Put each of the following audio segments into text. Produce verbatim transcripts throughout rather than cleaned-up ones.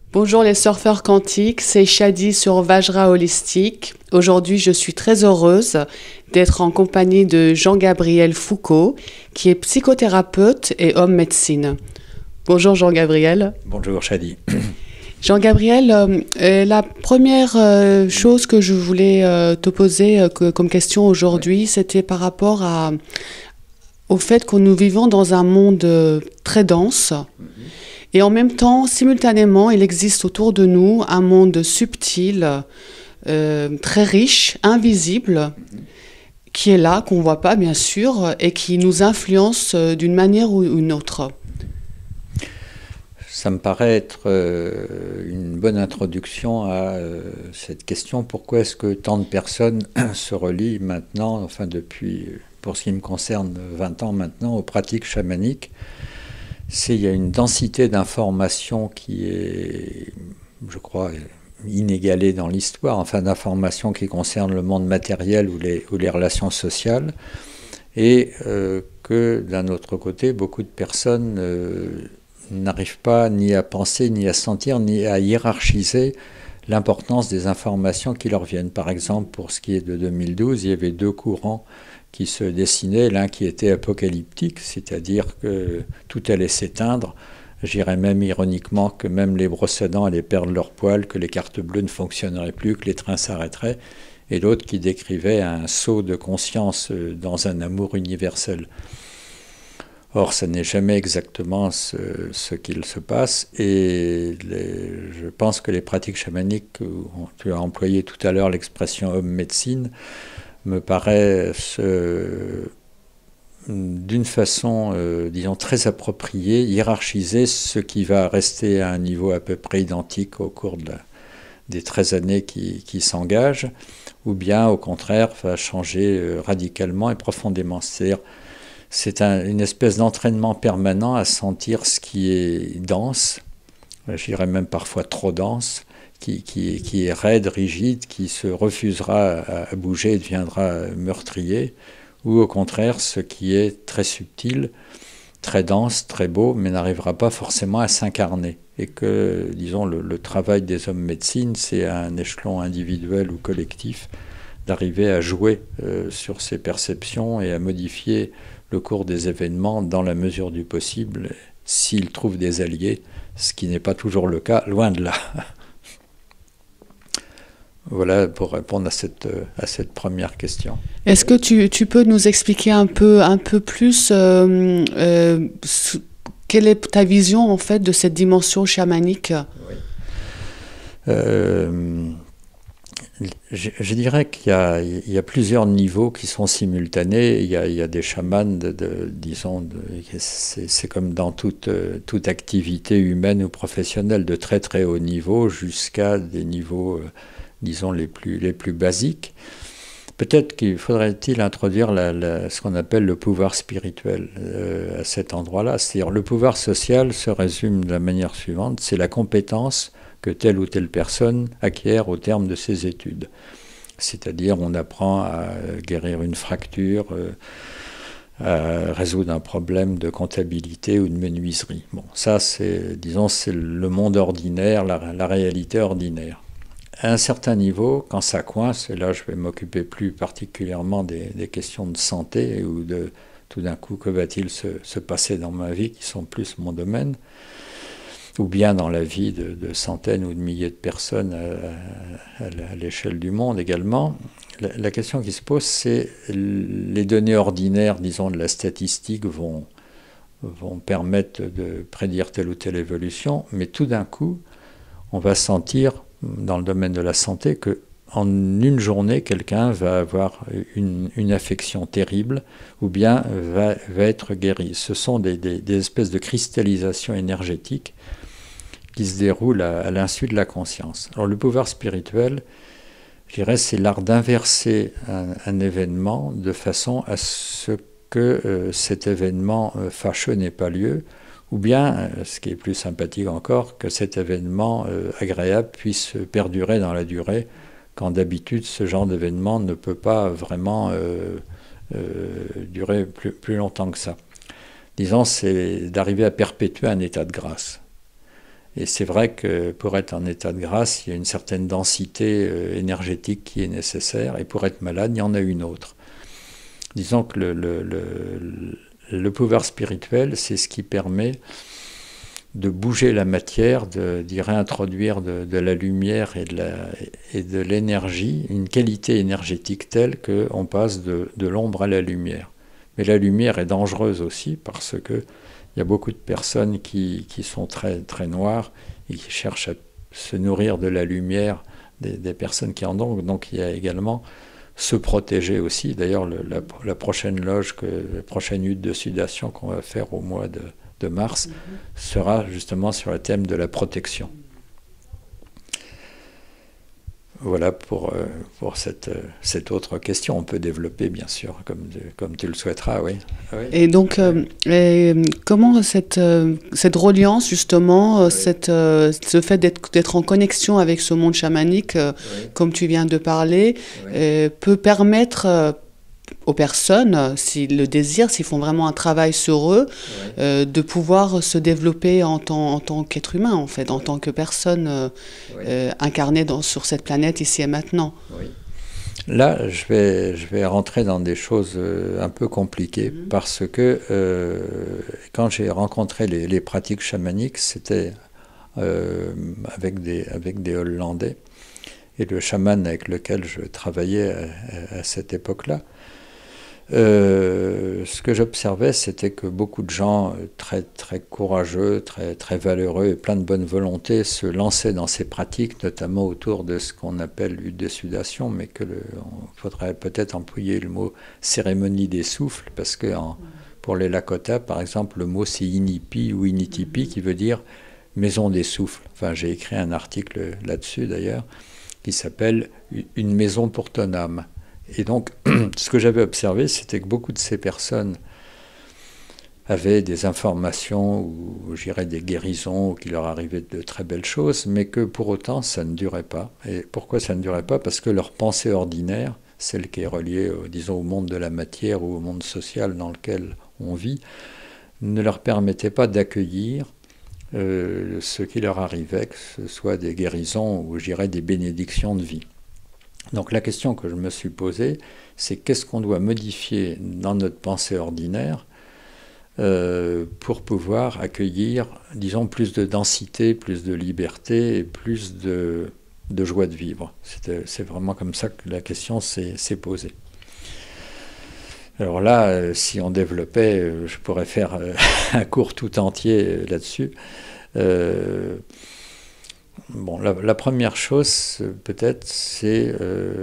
Bonjour les surfeurs quantiques, c'est Shadi sur Vajra Holistique. Aujourd'hui, je suis très heureuse d'être en compagnie de Jean-Gabriel Foucault, qui est psychothérapeute et homme médecine. Bonjour Jean-Gabriel. Bonjour Shadi. Jean-Gabriel, euh, euh, la première euh, chose que je voulais euh, te poser euh, que, comme question aujourd'hui, c'était par rapport à, au fait que nous vivons dans un monde euh, très dense. Mm-hmm. Et en même temps, simultanément, il existe autour de nous un monde subtil, euh, très riche, invisible, mm-hmm. qui est là, qu'on ne voit pas bien sûr, et qui nous influence euh, d'une manière ou une autre. Ça me paraît être euh, une bonne introduction à euh, cette question. Pourquoi est-ce que tant de personnes se relient maintenant, enfin depuis, pour ce qui me concerne, vingt ans maintenant, aux pratiques chamaniques? C'est, il y a une densité d'informations qui est, je crois, inégalée dans l'histoire, enfin d'informations qui concernent le monde matériel ou les, ou les relations sociales, et euh, que d'un autre côté, beaucoup de personnes euh, n'arrivent pas ni à penser, ni à sentir, ni à hiérarchiser l'importance des informations qui leur viennent. Par exemple, pour ce qui est de deux mille douze, il y avait deux courants qui se dessinaient, l'un qui était apocalyptique, c'est-à-dire que tout allait s'éteindre. J'irais même ironiquement que même les brosses à dents allaient perdre leurs poils, que les cartes bleues ne fonctionneraient plus, que les trains s'arrêteraient, et l'autre qui décrivait un saut de conscience dans un amour universel. Or, ce n'est jamais exactement ce, ce qu'il se passe, et les, je pense que les pratiques chamaniques, tu as employé tout à l'heure l'expression homme-médecine, me paraissent euh, d'une façon, euh, disons, très appropriée, hiérarchiser ce qui va rester à un niveau à peu près identique au cours de la, des treize années qui, qui s'engagent, ou bien, au contraire, va changer euh, radicalement et profondément. C'est-à-dire, c'est un, une espèce d'entraînement permanent à sentir ce qui est dense, je dirais même parfois trop dense, qui, qui, qui est raide, rigide, qui se refusera à, à bouger et deviendra meurtrier, ou au contraire ce qui est très subtil, très dense, très beau, mais n'arrivera pas forcément à s'incarner. Et que, disons, le, le travail des hommes médecine, c'est à un échelon individuel ou collectif, d'arriver à jouer euh, sur ces perceptions et à modifier le cours des événements dans la mesure du possible, s'ils trouvent des alliés, ce qui n'est pas toujours le cas, loin de là. Voilà pour répondre à cette, à cette première question. Est-ce que tu, tu peux nous expliquer un peu, un peu plus euh, euh, quelle est ta vision en fait de cette dimension chamanique? Oui. Euh, Je, je dirais qu'il y a, il y a plusieurs niveaux qui sont simultanés. Il y a, il y a des chamans, de, de, disons, de, c'est, c'est comme dans toute, toute activité humaine ou professionnelle, de très très haut niveau jusqu'à des niveaux, disons, les plus, les plus basiques. Peut-être qu'il faudrait-il introduire la, la, ce qu'on appelle le pouvoir spirituel euh, à cet endroit-là. C'est-à-dire le pouvoir social se résume de la manière suivante, c'est la compétence que telle ou telle personne acquiert au terme de ses études. C'est-à-dire, on apprend à guérir une fracture, euh, à résoudre un problème de comptabilité ou de menuiserie. Bon, ça, c'est, disons, c'est le monde ordinaire, la, la réalité ordinaire. À un certain niveau, quand ça coince, et là, je vais m'occuper plus particulièrement des, des questions de santé ou de tout d'un coup, que va-t-il se, se passer dans ma vie, qui sont plus mon domaine, ou bien dans la vie de, de centaines ou de milliers de personnes à, à, à l'échelle du monde également. La, la question qui se pose, c'est les données ordinaires, disons, de la statistique vont, vont permettre de prédire telle ou telle évolution, mais tout d'un coup, on va sentir, dans le domaine de la santé, qu'en une journée, quelqu'un va avoir une, une affection terrible, ou bien va, va être guéri. Ce sont des, des, des espèces de cristallisations énergétiques qui se déroule à, à l'insu de la conscience. Alors le pouvoir spirituel, je dirais, c'est l'art d'inverser un, un événement de façon à ce que euh, cet événement euh, fâcheux n'ait pas lieu, ou bien, euh, ce qui est plus sympathique encore, que cet événement euh, agréable puisse perdurer dans la durée, quand d'habitude ce genre d'événement ne peut pas vraiment euh, euh, durer plus, plus longtemps que ça. Disons, c'est d'arriver à perpétuer un état de grâce. Et c'est vrai que pour être en état de grâce, il y a une certaine densité euh, énergétique qui est nécessaire, et pour être malade, il y en a une autre. Disons que le, le, le, le pouvoir spirituel, c'est ce qui permet de bouger la matière, d'y réintroduire de, de la lumière et de, la, et de l'énergie, une qualité énergétique telle qu'on passe de, de l'ombre à la lumière. Mais la lumière est dangereuse aussi parce que il y a beaucoup de personnes qui, qui sont très, très noires et qui cherchent à se nourrir de la lumière des, des personnes qui en ont. Donc il y a également se protéger aussi. D'ailleurs, la, la prochaine loge, que, la prochaine hutte de sudation qu'on va faire au mois de, de mars mmh. sera justement sur le thème de la protection. Voilà pour, euh, pour cette, euh, cette autre question. On peut développer, bien sûr, comme, de, comme tu le souhaiteras, oui. oui. Et donc, euh, et comment cette, euh, cette reliance, justement, oui. cette, euh, ce fait d'être, d'être en connexion avec ce monde chamanique, euh, oui. comme tu viens de parler, oui. euh, peut permettre euh, aux personnes, s'ils le désirent, s'ils font vraiment un travail sur eux, oui. euh, de pouvoir se développer en tant, en tant qu'être humain, en fait, en oui. tant que personne euh, oui. euh, incarnée dans, sur cette planète ici et maintenant. Oui. Là, je vais, je vais rentrer dans des choses euh, un peu compliquées, mmh. parce que euh, quand j'ai rencontré les, les pratiques chamaniques, c'était euh, avec, des, avec des Hollandais, et le chaman avec lequel je travaillais à, à, à cette époque-là, Euh, ce que j'observais, c'était que beaucoup de gens très, très courageux, très, très valeureux et plein de bonne volonté se lançaient dans ces pratiques, notamment autour de ce qu'on appelle l'hutte de sudation, mais que le, on faudrait peut-être employer le mot cérémonie des souffles, parce que en, pour les Lakota, par exemple, le mot c'est inipi ou initipi, qui veut dire maison des souffles. Enfin, j'ai écrit un article là-dessus d'ailleurs, qui s'appelle Une maison pour ton âme. Et donc, ce que j'avais observé, c'était que beaucoup de ces personnes avaient des informations ou, je dirais, des guérisons, ou qu'il leur arrivait de très belles choses, mais que pour autant, ça ne durait pas. Et pourquoi ça ne durait pas? Parce que leur pensée ordinaire, celle qui est reliée, disons, au monde de la matière ou au monde social dans lequel on vit, ne leur permettait pas d'accueillir euh, ce qui leur arrivait, que ce soit des guérisons ou, je dirais, des bénédictions de vie. Donc la question que je me suis posée, c'est qu'est-ce qu'on doit modifier dans notre pensée ordinaire euh, pour pouvoir accueillir, disons, plus de densité, plus de liberté et plus de, de joie de vivre. C'était, c'est vraiment comme ça que la question s'est, s'est posée. Alors là, euh, si on développait, euh, je pourrais faire euh, un cours tout entier euh, là-dessus. Euh, Bon, la, la première chose, peut-être, c'est, euh,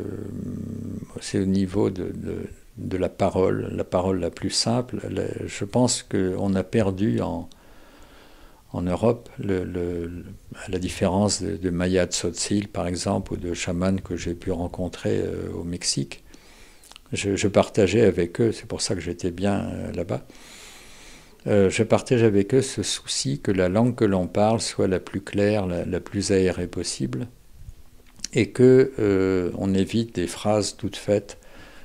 c'est au niveau de, de, de la parole, la parole la plus simple. La, je pense qu'on a perdu en, en Europe, le, le, à la différence de, de Maya Tzotzil, par exemple, ou de chamans que j'ai pu rencontrer euh, au Mexique. Je, je partageais avec eux, c'est pour ça que j'étais bien euh, là-bas. Euh, je partage avec eux ce souci que la langue que l'on parle soit la plus claire, la, la plus aérée possible, et que euh, on évite des phrases toutes faites,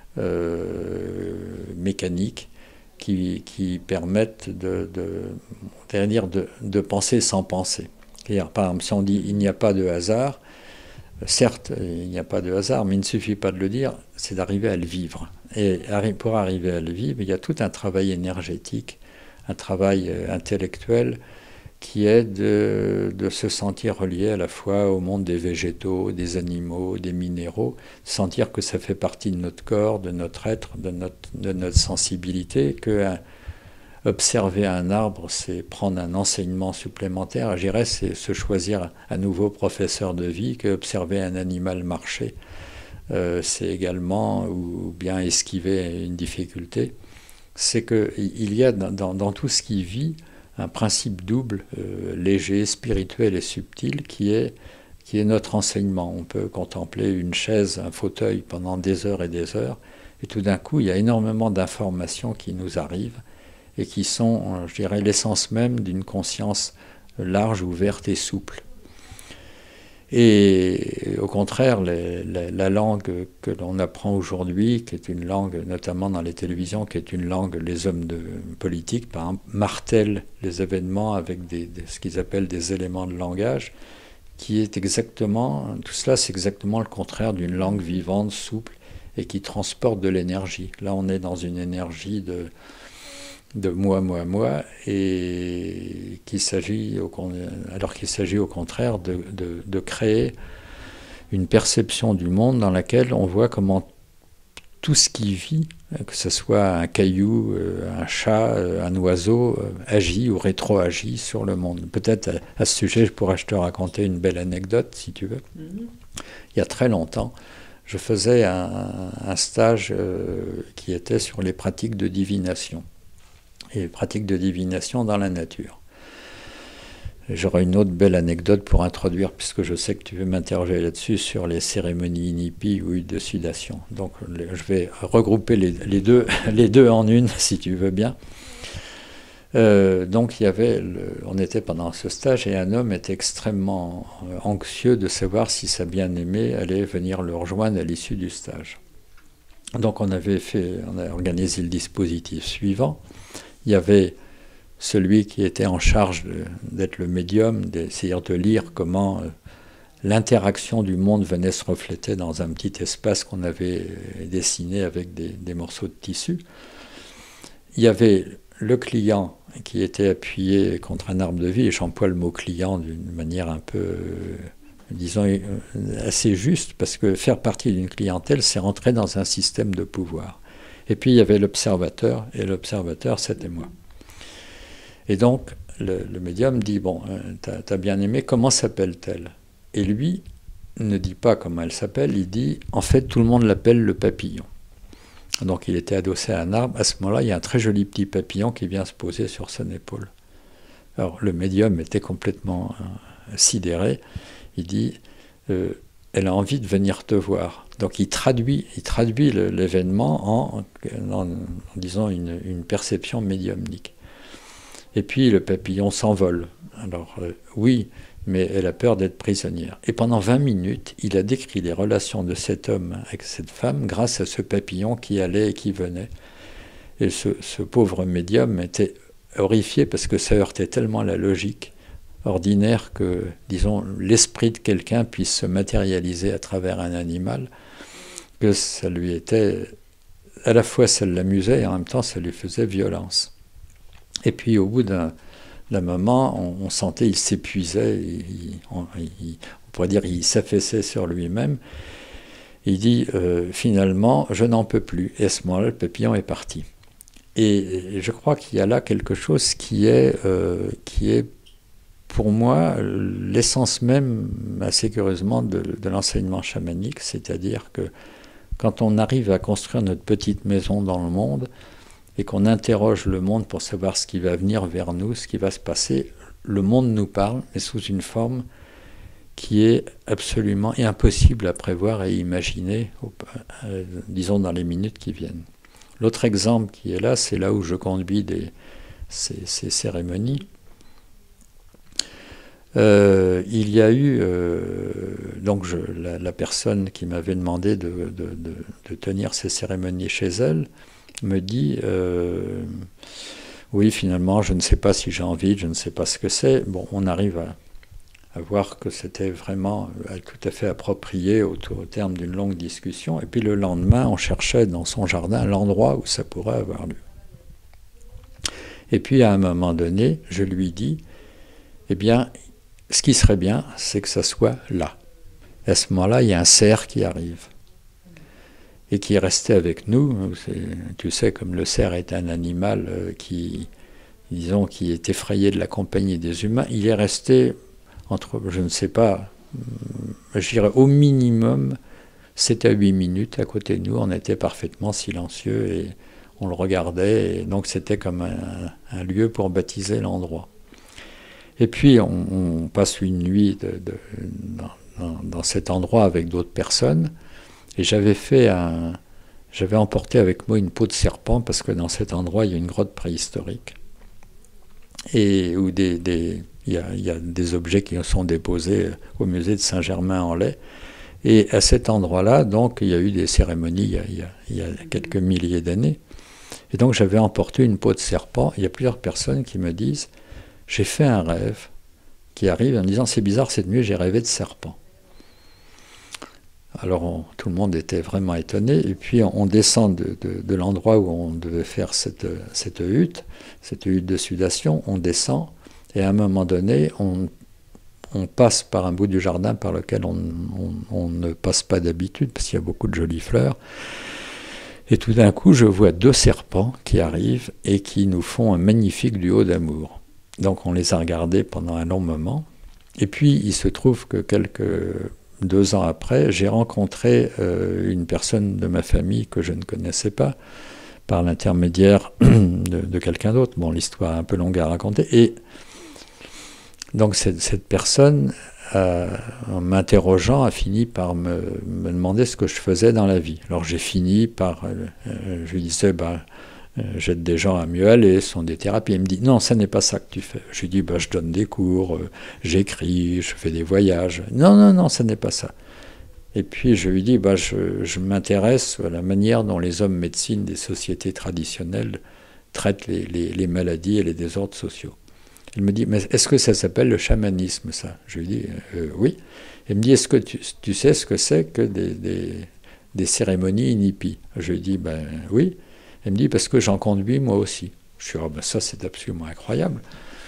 euh, mécaniques, qui, qui permettent de, de, c'est-à-dire de, de penser sans penser. C'est-à-dire, par exemple, si on dit « il n'y a pas de hasard », certes, il n'y a pas de hasard, mais il ne suffit pas de le dire, c'est d'arriver à le vivre. Et pour arriver à le vivre, il y a tout un travail énergétique, un travail intellectuel qui est de, de se sentir relié à la fois au monde des végétaux, des animaux, des minéraux, sentir que ça fait partie de notre corps, de notre être, de notre, de notre sensibilité, que un, observer un arbre, c'est prendre un enseignement supplémentaire. Je dirais, c'est se choisir un nouveau professeur de vie, que observer un animal marcher, euh, c'est également, ou bien esquiver une difficulté. C'est qu'il y a dans, dans tout ce qui vit un principe double, euh, léger, spirituel et subtil, qui est, qui est notre enseignement. On peut contempler une chaise, un fauteuil pendant des heures et des heures, et tout d'un coup, il y a énormément d'informations qui nous arrivent, et qui sont, je dirais, l'essence même d'une conscience large, ouverte et souple. Et au contraire, les, la, la langue que l'on apprend aujourd'hui, qui est une langue, notamment dans les télévisions, qui est une langue, les hommes de politique, par exemple, martèlent les événements avec des, des, ce qu'ils appellent des éléments de langage, qui est exactement, tout cela c'est exactement le contraire d'une langue vivante, souple, et qui transporte de l'énergie. Là, on est dans une énergie de... de moi, moi, moi, et qu'il s'agit, alors qu'il s'agit au contraire de, de, de créer une perception du monde dans laquelle on voit comment tout ce qui vit, que ce soit un caillou, un chat, un oiseau, agit ou rétroagit sur le monde. Peut-être à, à ce sujet, je pourrais te raconter une belle anecdote, si tu veux. Mm-hmm. Il y a très longtemps, je faisais un, un stage euh, qui était sur les pratiques de divination. Et pratiques de divination dans la nature. J'aurai une autre belle anecdote pour introduire, puisque je sais que tu veux m'interroger là-dessus, sur les cérémonies inipi ou de sudation. Donc je vais regrouper les, les, deux, les deux en une, si tu veux bien. Euh, donc il y avait, le, on était pendant ce stage, et un homme était extrêmement anxieux de savoir si sa bien-aimée allait venir le rejoindre à l'issue du stage. Donc on avait fait, on a organisé le dispositif suivant. Il y avait celui qui était en charge d'être le médium, d'essayer de lire comment euh, l'interaction du monde venait se refléter dans un petit espace qu'on avait dessiné avec des, des morceaux de tissu. Il y avait le client qui était appuyé contre un arbre de vie, et j'emploie le mot client d'une manière un peu, euh, disons, euh, assez juste, parce que faire partie d'une clientèle, c'est rentrer dans un système de pouvoir. Et puis il y avait l'observateur, et l'observateur, c'était moi. Et donc, le, le médium dit, bon, t'as, t'as bien aimé, comment s'appelle-t-elle? Et lui ne dit pas comment elle s'appelle, il dit, en fait, tout le monde l'appelle le papillon. Donc il était adossé à un arbre, à ce moment-là, il y a un très joli petit papillon qui vient se poser sur son épaule. Alors le médium était complètement euh, sidéré, il dit, euh, elle a envie de venir te voir. Donc il traduit, il traduit le, l'événement en, en, en disant une, une perception médiumnique. Et puis le papillon s'envole. Alors euh, oui, mais elle a peur d'être prisonnière. Et pendant vingt minutes, il a décrit les relations de cet homme avec cette femme grâce à ce papillon qui allait et qui venait. Et ce, ce pauvre médium était horrifié parce que ça heurtait tellement la logique ordinaire que, disons, l'esprit de quelqu'un puisse se matérialiser à travers un animal, que ça lui était, à la fois ça l'amusait et en même temps ça lui faisait violence. Et puis au bout d'un, d'un moment, on, on sentait il s'épuisait, il, on, il, on pourrait dire il s'affaissait sur lui-même. Il dit euh, finalement je n'en peux plus. Et à ce moment-là, le papillon est parti. Et, et je crois qu'il y a là quelque chose qui est, euh, qui est pour moi l'essence même, assez curieusement, de, de l'enseignement chamanique, c'est-à-dire que quand on arrive à construire notre petite maison dans le monde et qu'on interroge le monde pour savoir ce qui va venir vers nous, ce qui va se passer, le monde nous parle, mais sous une forme qui est absolument impossible à prévoir et imaginer, euh, disons, dans les minutes qui viennent. L'autre exemple qui est là, c'est là où je conduis des, ces, ces cérémonies. Euh, il y a eu, euh, donc je, la, la personne qui m'avait demandé de, de, de, de tenir ces cérémonies chez elle me dit, euh, oui finalement je ne sais pas si j'ai envie, je ne sais pas ce que c'est. Bon, on arrive à, à voir que c'était vraiment euh, tout à fait approprié au, au terme d'une longue discussion, et puis le lendemain on cherchait dans son jardin l'endroit où ça pourrait avoir lieu. Et puis à un moment donné, je lui dis, eh bien, ce qui serait bien, c'est que ça soit là. Et à ce moment-là, il y a un cerf qui arrive et qui est resté avec nous. Tu sais, comme le cerf est un animal qui, disons, qui est effrayé de la compagnie des humains, il est resté entre, je ne sais pas, je dirais au minimum sept à huit minutes à côté de nous. On était parfaitement silencieux et on le regardait. Et donc c'était comme un, un lieu pour baptiser l'endroit. Et puis, on, on passe une nuit de, de, dans, dans cet endroit avec d'autres personnes. Et j'avais fait un, j'avais emporté avec moi une peau de serpent parce que dans cet endroit, il y a une grotte préhistorique. Et où des, des, Il y a, il y a des objets qui sont déposés au musée de Saint-Germain-en-Laye. Et à cet endroit-là, donc, il y a eu des cérémonies il y a, il y a, il y a quelques milliers d'années. Et donc, j'avais emporté une peau de serpent. Il y a plusieurs personnes qui me disent, j'ai fait un rêve qui arrive en me disant, c'est bizarre, cette nuit, j'ai rêvé de serpent. Alors, on, tout le monde était vraiment étonné. Et puis, on, on descend de, de, de l'endroit où on devait faire cette, cette hutte, cette hutte de sudation. On descend. Et à un moment donné, on on passe par un bout du jardin par lequel on, on, on ne passe pas d'habitude, parce qu'il y a beaucoup de jolies fleurs. Et tout d'un coup, je vois deux serpents qui arrivent et qui nous font un magnifique duo d'amour. Donc on les a regardés pendant un long moment. Et puis, il se trouve que quelques deux ans après, j'ai rencontré euh, une personne de ma famille que je ne connaissais pas, par l'intermédiaire de, de quelqu'un d'autre. Bon, l'histoire est un peu longue à raconter. Et donc cette, cette personne, euh, en m'interrogeant, a fini par me, me demander ce que je faisais dans la vie. Alors j'ai fini par, euh, je lui disais, bah, euh, j'aide des gens à mieux aller, ce sont des thérapies. Il me dit, non, ça n'est pas ça que tu fais. Je lui dis, bah, je donne des cours, euh, j'écris, je fais des voyages. Non, non, non, ça n'est pas ça. Et puis je lui dis, bah, je, je m'intéresse à la manière dont les hommes médecine des sociétés traditionnelles traitent les, les, les maladies et les désordres sociaux. Il me dit, mais est-ce que ça s'appelle le chamanisme, ça? Je lui dis, euh, oui. Il me dit, est-ce que tu, tu sais ce que c'est que des, des, des cérémonies inhipies? Je lui dis, ben oui. Il me dit, parce que j'en conduis moi aussi. Je lui dis, oh, ben ça c'est absolument incroyable.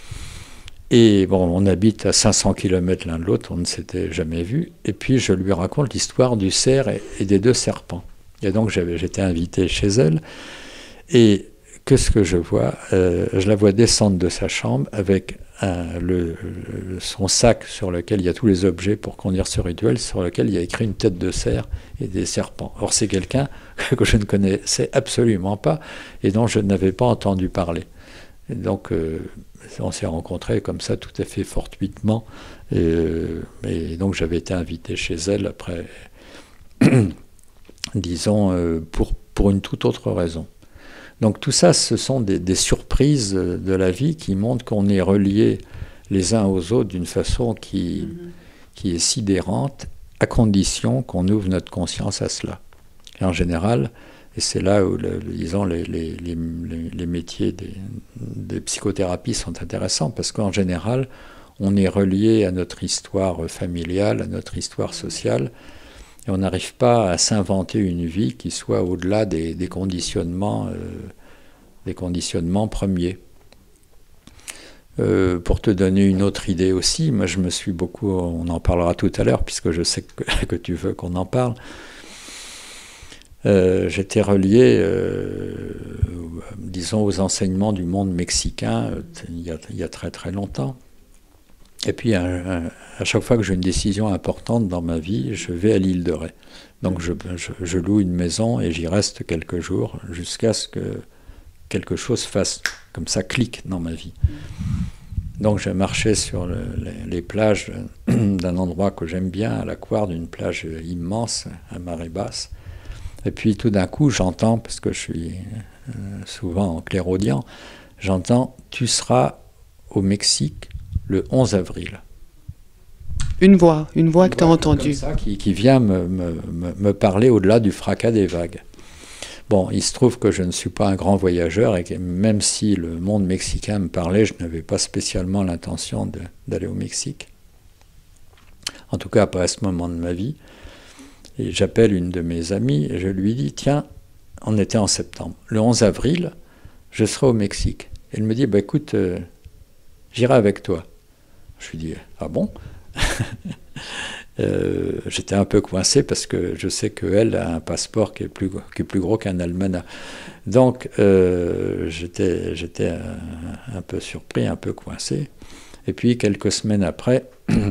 Et bon, on habite à cinq cents kilomètres l'un de l'autre, on ne s'était jamais vu. Et puis je lui raconte l'histoire du cerf et, et des deux serpents. Et donc j'étais invité chez elle. Et qu'est-ce que je vois? euh, Je la vois descendre de sa chambre avec un, le, le, son sac sur lequel il y a tous les objets pour conduire ce rituel, sur lequel il y a écrit une tête de cerf et des serpents. Or, c'est quelqu'un que je ne connaissais absolument pas et dont je n'avais pas entendu parler. Et donc, euh, on s'est rencontrés comme ça, tout à fait fortuitement. Et, euh, et donc, j'avais été invité chez elle après, disons, euh, pour, pour une toute autre raison. Donc tout ça, ce sont des, des surprises de la vie qui montrent qu'on est reliés les uns aux autres d'une façon qui, mm-hmm. qui est sidérante, à condition qu'on ouvre notre conscience à cela. Et en général, et c'est là où, le, disons, les, les, les, les métiers des, des psychothérapies sont intéressants, parce qu'en général, on est relié à notre histoire familiale, à notre histoire sociale, et on n'arrive pas à s'inventer une vie qui soit au-delà des, des conditionnements, euh, des conditionnements premiers. Euh, pour te donner une autre idée aussi, moi je me suis beaucoup, on en parlera tout à l'heure puisque je sais que, que tu veux qu'on en parle, euh, j'étais relié, euh, disons, aux enseignements du monde mexicain euh, il, y a, il y a très très longtemps. Et puis, un, un, à chaque fois que j'ai une décision importante dans ma vie, je vais à l'île de Ré. Donc, je, je, je loue une maison et j'y reste quelques jours jusqu'à ce que quelque chose fasse, comme ça, clique dans ma vie. Donc, je marchais sur le, les, les plages d'un endroit que j'aime bien, à la Couarde, d'une plage immense, à marée basse. Et puis, tout d'un coup, j'entends, parce que je suis euh, souvent en clairaudient, j'entends « Tu seras au Mexique ». Le onze avril. Une voix, une voix une que tu as entendue. Comme ça, qui, qui vient me, me, me parler au-delà du fracas des vagues. Bon, il se trouve que je ne suis pas un grand voyageur et que même si le monde mexicain me parlait, je n'avais pas spécialement l'intention d'aller au Mexique. En tout cas, pas à ce moment de ma vie. Et j'appelle une de mes amies et je lui dis, tiens, on était en septembre. Le onze avril, je serai au Mexique. Elle me dit, bah, écoute, euh, j'irai avec toi. Je lui dis, ah bon? euh, J'étais un peu coincé parce que je sais qu'elle a un passeport qui est plus, qui est plus gros qu'un almanach. Donc, euh, j'étais j'étais un, un peu surpris, un peu coincé. Et puis, quelques semaines après,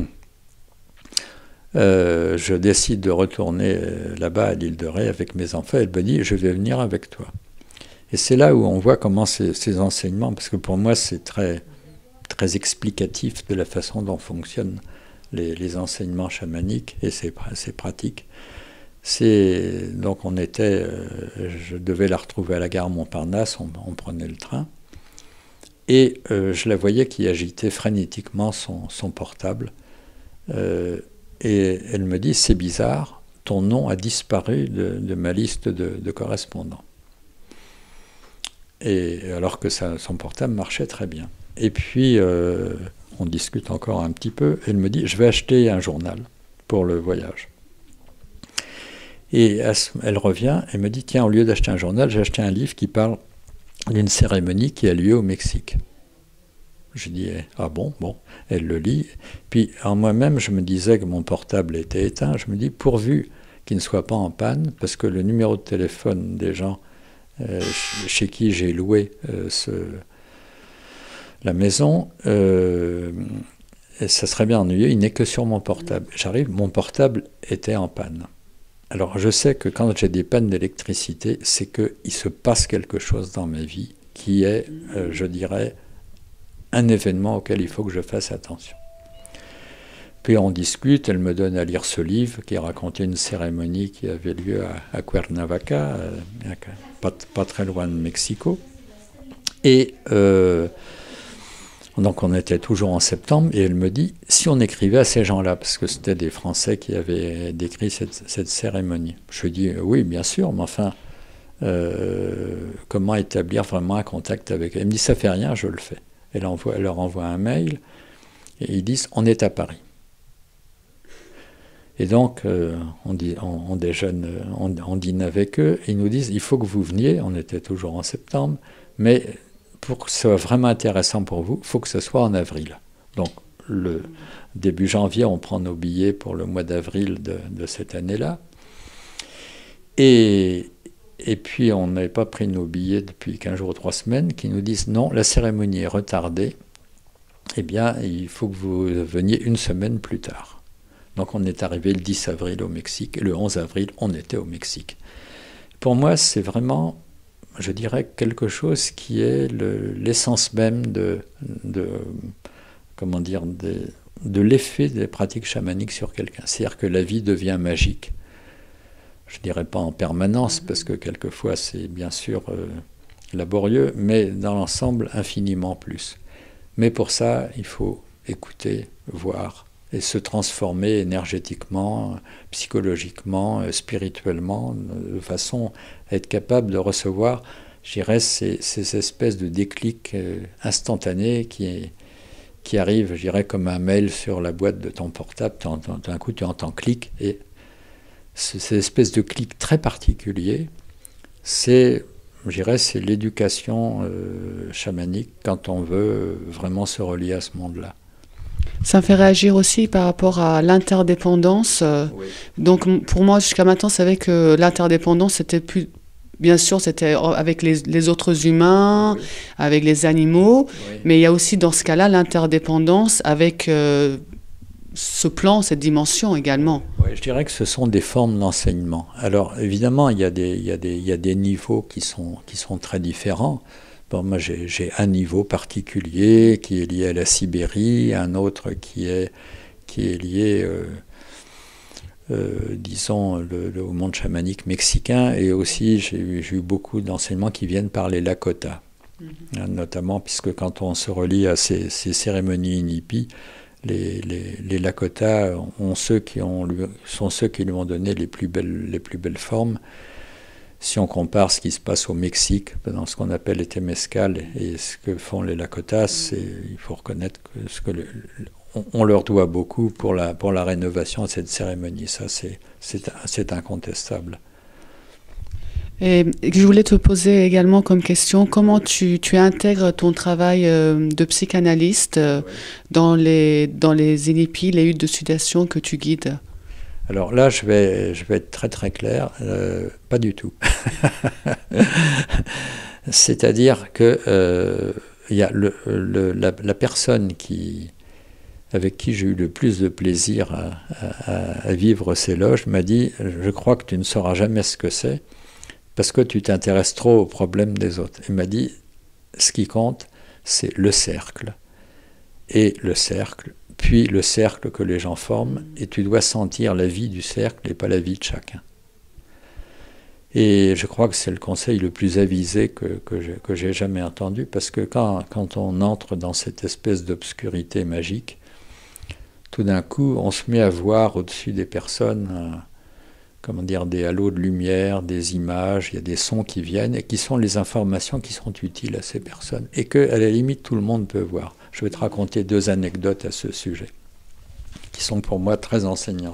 euh, je décide de retourner là-bas à l'île de Ré avec mes enfants. Elle me dit, je vais venir avec toi. Et c'est là où on voit comment ces, ces enseignements, parce que pour moi, c'est très... très explicatif de la façon dont fonctionnent les, les enseignements chamaniques et ces, ces pratiques. C'est, donc on était, euh, je devais la retrouver à la gare Montparnasse, on, on prenait le train. Et euh, je la voyais qui agitait frénétiquement son, son portable. Euh, et elle me dit, c'est bizarre, ton nom a disparu de, de ma liste de, de correspondants. Et alors que ça, son portable marchait très bien. Et puis, euh, on discute encore un petit peu. Elle me dit, je vais acheter un journal pour le voyage. Et elle revient et me dit, tiens, au lieu d'acheter un journal, j'ai acheté un livre qui parle d'une cérémonie qui a lieu au Mexique. Je dis, ah bon, bon. Elle le lit. Puis, en moi-même, je me disais que mon portable était éteint. Je me dis, pourvu qu'il ne soit pas en panne, parce que le numéro de téléphone des gens euh, chez qui j'ai loué euh, ce, la maison, euh, ça serait bien ennuyeux, il n'est que sur mon portable. J'arrive, mon portable était en panne. Alors, je sais que quand j'ai des pannes d'électricité, c'est qu'il se passe quelque chose dans ma vie qui est, euh, je dirais, un événement auquel il faut que je fasse attention. Puis on discute, elle me donne à lire ce livre qui racontait une cérémonie qui avait lieu à, à Cuernavaca, euh, pas, pas très loin de Mexico. Et euh, donc on était toujours en septembre, et elle me dit, si on écrivait à ces gens-là, parce que c'était des Français qui avaient décrit cette, cette cérémonie. Je lui dis, oui, bien sûr, mais enfin, euh, comment établir vraiment un contact avec eux? Elle me dit, ça fait rien, je le fais. Elle, envoie, elle leur envoie un mail, et ils disent, on est à Paris. Et donc, euh, on, dit, on, on déjeune, on, on dîne avec eux, et ils nous disent, il faut que vous veniez, on était toujours en septembre, mais pour que ce soit vraiment intéressant pour vous, il faut que ce soit en avril. Donc, le début janvier, on prend nos billets pour le mois d'avril de, de cette année-là. Et, et puis, on n'avait pas pris nos billets depuis quinze jours ou trois semaines, qui nous disent, non, la cérémonie est retardée, eh bien, il faut que vous veniez une semaine plus tard. Donc on est arrivé le dix avril au Mexique, et le onze avril, on était au Mexique. Pour moi, c'est vraiment, je dirais, quelque chose qui est le, l'essence même de, de, comment dire, de, de l'effet des pratiques chamaniques sur quelqu'un. C'est-à-dire que la vie devient magique. Je ne dirais pas en permanence, parce que quelquefois c'est bien sûr euh, laborieux, mais dans l'ensemble, infiniment plus. Mais pour ça, il faut écouter, voir, et se transformer énergétiquement, psychologiquement, spirituellement, de façon à être capable de recevoir, je dirais, ces, ces espèces de déclics instantanés qui, qui arrivent, je dirais, comme un mail sur la boîte de ton portable. D'un coup, tu entends clic, et ces espèces de clics très particuliers, c'est, je dirais, c'est l'éducation euh, chamanique quand on veut vraiment se relier à ce monde-là. Ça me fait réagir aussi par rapport à l'interdépendance. Oui. Donc pour moi, jusqu'à maintenant, je savais que l'interdépendance, c'était plus... Bien sûr, c'était avec les, les autres humains, oui. Avec les animaux, oui. Mais il y a aussi dans ce cas-là l'interdépendance avec euh, ce plan, cette dimension également. Oui, je dirais que ce sont des formes d'enseignement. Alors évidemment, il y a des, il y a des, il y a des niveaux qui sont, qui sont très différents. Bon, moi, j'ai, j'ai un niveau particulier qui est lié à la Sibérie, un autre qui est, qui est lié, euh, euh, disons, le, le, au monde chamanique mexicain. Et aussi, j'ai eu, j'ai eu beaucoup d'enseignements qui viennent par les Lakota, mm-hmm. hein, notamment puisque quand on se relie à ces, ces cérémonies inipis, les, les, les Lakota ont ceux qui ont, sont ceux qui lui ont donné les plus belles, les plus belles formes. Si on compare ce qui se passe au Mexique, dans ce qu'on appelle les Temescal, et ce que font les Lakotas, c'est, il faut reconnaître que, ce que le, on, on leur doit beaucoup pour la, pour la rénovation de cette cérémonie. Ça, c'est, c'est, c'est incontestable. Et je voulais te poser également comme question, comment tu, tu intègres ton travail de psychanalyste oui. dans les, dans les inipis, les huttes de sudation que tu guides? Alors là, je vais, je vais être très très clair, euh, pas du tout. C'est-à-dire que euh, y a le, le, la, la personne qui, avec qui j'ai eu le plus de plaisir à, à, à vivre ces loges m'a dit « Je crois que tu ne sauras jamais ce que c'est parce que tu t'intéresses trop aux problèmes des autres. » Il m'a dit « Ce qui compte, c'est le cercle. Et le cercle, puis le cercle que les gens forment, et tu dois sentir la vie du cercle et pas la vie de chacun. » Et je crois que c'est le conseil le plus avisé que, que j'ai, que j'ai jamais entendu, parce que quand, quand on entre dans cette espèce d'obscurité magique, tout d'un coup, on se met à voir au-dessus des personnes, euh, comment dire, des halos de lumière, des images, il y a des sons qui viennent, et qui sont les informations qui sont utiles à ces personnes, et que, à la limite, tout le monde peut voir. Je vais te raconter deux anecdotes à ce sujet, qui sont pour moi très enseignantes.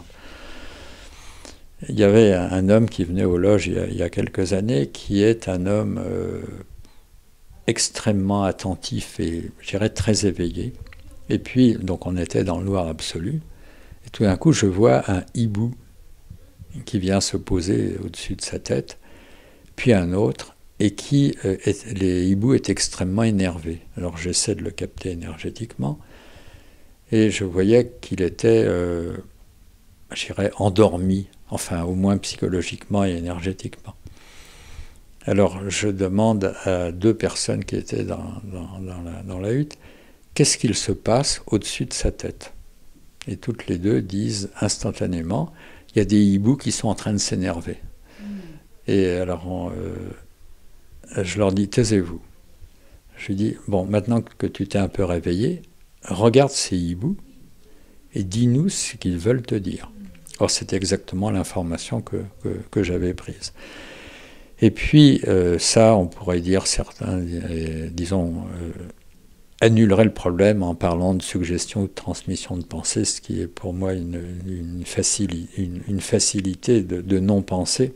Il y avait un homme qui venait aux loges il y a, il y a quelques années, qui est un homme euh, extrêmement attentif et, je dirais, très éveillé. Et puis, donc on était dans le noir absolu, et tout d'un coup, je vois un hibou qui vient se poser au-dessus de sa tête, puis un autre, et qui, euh, est, les hiboux est extrêmement énervé. Alors j'essaie de le capter énergétiquement, et je voyais qu'il était, euh, je dirais, endormi, enfin au moins psychologiquement et énergétiquement. Alors je demande à deux personnes qui étaient dans, dans, dans, la, dans la hutte, qu'est-ce qu'il se passe au-dessus de sa tête? Et toutes les deux disent instantanément, il y a des hiboux qui sont en train de s'énerver. Mmh. Et alors on, euh, je leur dis, taisez-vous. Je lui dis, bon, maintenant que tu t'es un peu réveillé, regarde ces hiboux et dis-nous ce qu'ils veulent te dire. Or, c'était exactement l'information que, que, que j'avais prise. Et puis, euh, ça, on pourrait dire, certains, euh, disons, euh, annuleraient le problème en parlant de suggestion ou de transmission de pensée, ce qui est pour moi une, une, facili une, une facilité de, de non-pensée.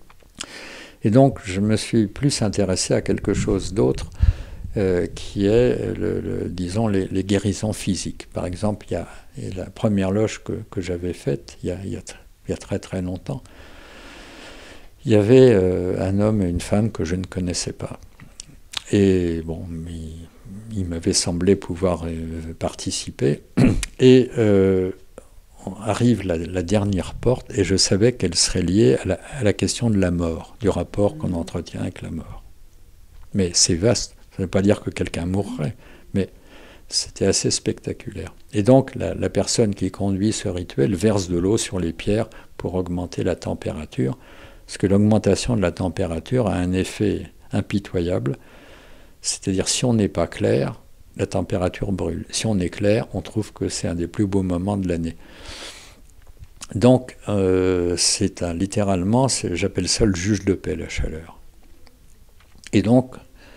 Et donc, je me suis plus intéressé à quelque chose d'autre, euh, qui est, le, le, disons, les, les guérisons physiques. Par exemple, il y a et la première loge que, que j'avais faite, il y, a, il, y a, il y a très très longtemps, il y avait euh, un homme et une femme que je ne connaissais pas. Et bon, il, il m'avait semblé pouvoir euh, participer. Et euh, arrive la, la dernière porte, et je savais qu'elle serait liée à la, à la question de la mort, du rapport qu'on entretient avec la mort. Mais c'est vaste, ça ne veut pas dire que quelqu'un mourrait, mais c'était assez spectaculaire. Et donc, la, la personne qui conduit ce rituel verse de l'eau sur les pierres pour augmenter la température, parce que l'augmentation de la température a un effet impitoyable, c'est-à-dire si on n'est pas clair, la température brûle. Si on est clair, on trouve que c'est un des plus beaux moments de l'année. Donc, euh, c'est un, littéralement, j'appelle ça le juge de paix, la chaleur. Et donc,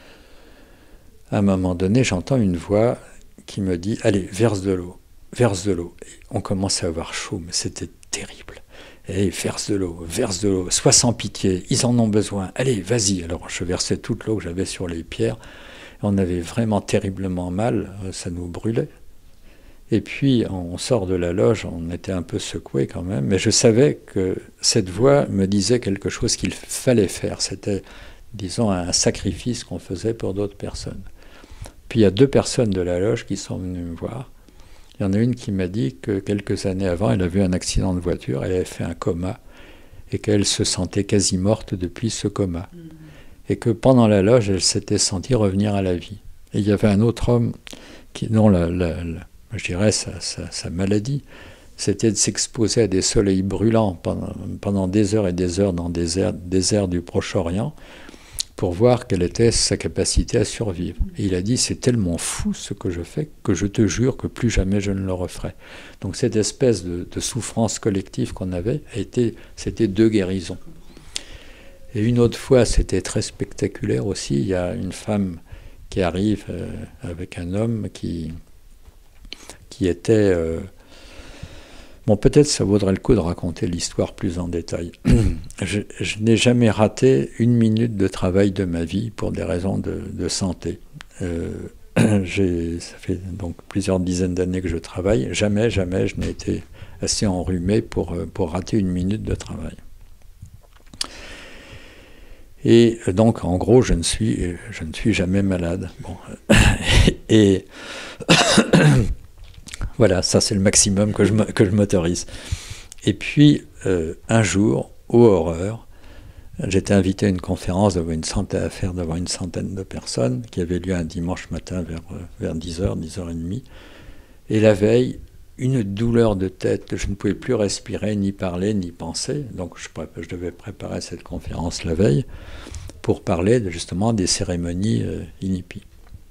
à un moment donné, j'entends une voix qui me dit « Allez, verse de l'eau, verse de l'eau ». On commence à avoir chaud, mais c'était terrible. « Allez, verse de l'eau, verse de l'eau, sois sans pitié, ils en ont besoin, allez, vas-y ». Alors je versais toute l'eau que j'avais sur les pierres. On avait vraiment terriblement mal, ça nous brûlait. Et puis on sort de la loge, on était un peu secoué quand même, mais je savais que cette voix me disait quelque chose qu'il fallait faire. C'était, disons, un sacrifice qu'on faisait pour d'autres personnes. Puis il y a deux personnes de la loge qui sont venues me voir. Il y en a une qui m'a dit que quelques années avant, elle a vu un accident de voiture, elle avait fait un coma, et qu'elle se sentait quasi morte depuis ce coma. Mmh. Et que pendant la loge, elle s'était sentie revenir à la vie. Et il y avait un autre homme, qui, dont la, la, la, je dirais sa, sa, sa maladie, c'était de s'exposer à des soleils brûlants pendant, pendant des heures et des heures dans des airs, des airs du Proche-Orient, pour voir quelle était sa capacité à survivre. Et il a dit, c'est tellement fou ce que je fais que je te jure que plus jamais je ne le referai. Donc cette espèce de, de souffrance collective qu'on avait, a été, c'était deux guérisons. Et une autre fois, c'était très spectaculaire aussi, il y a une femme qui arrive euh, avec un homme qui, qui était... Euh, bon, peut-être ça vaudrait le coup de raconter l'histoire plus en détail. Je, je n'ai jamais raté une minute de travail de ma vie pour des raisons de, de santé. Euh, ça fait donc plusieurs dizaines d'années que je travaille. Jamais, jamais je n'ai été assez enrhumé pour, pour rater une minute de travail. Et donc, en gros, je ne suis, je ne suis jamais malade. Bon. Et voilà, ça c'est le maximum que je, que je m'autorise. Et puis, euh, un jour, ô horreur, j'étais invité à une conférence devant une centaine, à faire devant une centaine de personnes, qui avait lieu un dimanche matin vers, vers dix heures, dix heures trente. Et la veille, une douleur de tête, je ne pouvais plus respirer, ni parler, ni penser. Donc je, je devais préparer cette conférence la veille pour parler de, justement des cérémonies euh, inipis.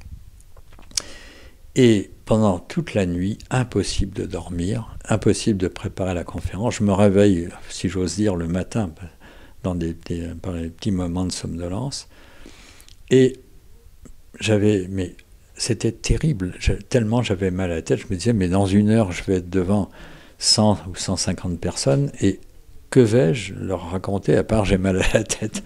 Et pendant toute la nuit, impossible de dormir, impossible de préparer la conférence. Je me réveille, si j'ose dire, le matin, dans des, des, par des petits moments de somnolence. Et j'avais, mais c'était terrible, je, tellement j'avais mal à la tête. Je me disais, mais dans une heure, je vais être devant cent ou cent cinquante personnes, et que vais-je leur raconter, à part j'ai mal à la tête?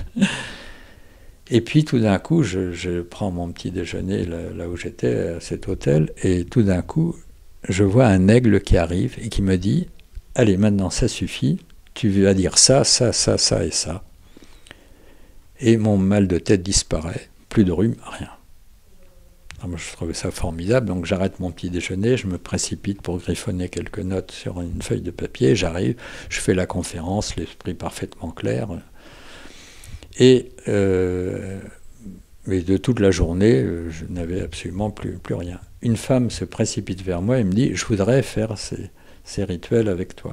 Et puis tout d'un coup, je, je prends mon petit déjeuner là, là où j'étais, à cet hôtel, et tout d'un coup, je vois un aigle qui arrive et qui me dit « Allez, maintenant ça suffit, tu vas dire ça, ça, ça, ça et ça. » Et mon mal de tête disparaît, plus de rhume, rien. Alors moi, je trouvais ça formidable, donc j'arrête mon petit déjeuner, je me précipite pour griffonner quelques notes sur une feuille de papier, j'arrive, je fais la conférence, l'esprit parfaitement clair. Et euh, mais de toute la journée, je n'avais absolument plus, plus rien. Une femme se précipite vers moi et me dit « Je voudrais faire ces, ces rituels avec toi. »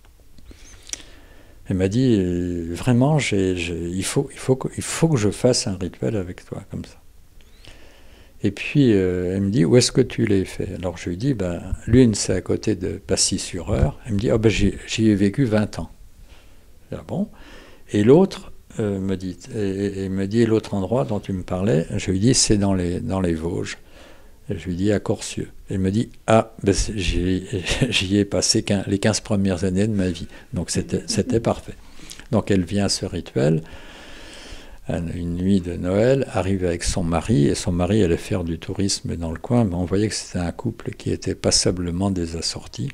Elle m'a dit « Vraiment, j'ai, j'ai, il, faut, il, faut que, il faut que je fasse un rituel avec toi, comme ça. » Et puis, euh, elle me dit « Où est-ce que tu l'as fait ?» Alors je lui dis ben, « L'une, c'est à côté de Passy-sur-Eure. » Elle me dit « Oh, ben, j'y, j'y ai vécu vingt ans. » Ah bon. Et l'autre, Euh, me dit, et, et me dit l'autre endroit dont tu me parlais, je lui dis c'est dans les, dans les Vosges. Et je lui dis à Corcieux. Elle me dit ah, ben j'y, j'y ai passé quinze, les quinze premières années de ma vie. Donc c'était, c'était parfait. Donc elle vient à ce rituel, une nuit de Noël, arrive avec son mari, et son mari allait faire du tourisme dans le coin, mais on voyait que c'était un couple qui était passablement désassorti.